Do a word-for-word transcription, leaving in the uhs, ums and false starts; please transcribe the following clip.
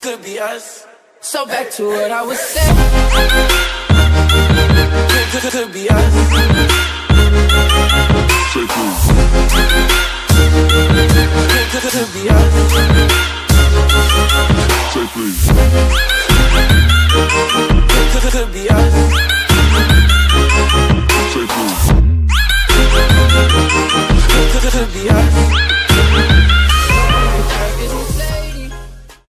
Could be us. So back to what I was saying. Could, could, could be us. Say please. Could, could, could be us. Say please.